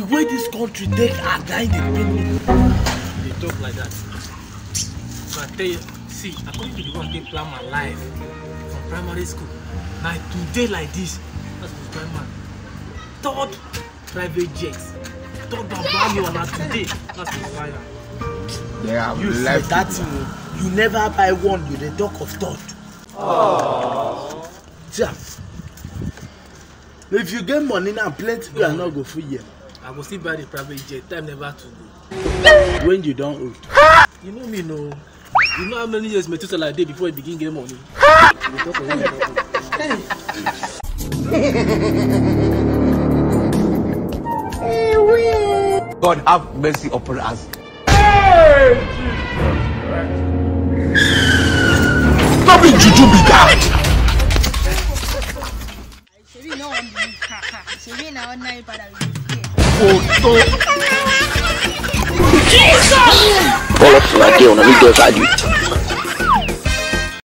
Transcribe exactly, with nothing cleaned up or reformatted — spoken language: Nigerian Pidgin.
the way this country take are dying the pain. They talk like that. So I tell you, see, according to the one they plan my life from primary school, now today like this, that's the prime man. Third private jets. Third Bambam now today, that's the fire. They are you said that thing, you never buy one, you the talk of third. Oh. Yeah. If you get money now, plenty you are not go free here. I will still buy the private jet, time never to go. When you don't old. You know me, no. You know how many years Methuselah day before he begin get money. God have mercy upon us. Stop it, Juju be that. Jesus! All of you are on a video value.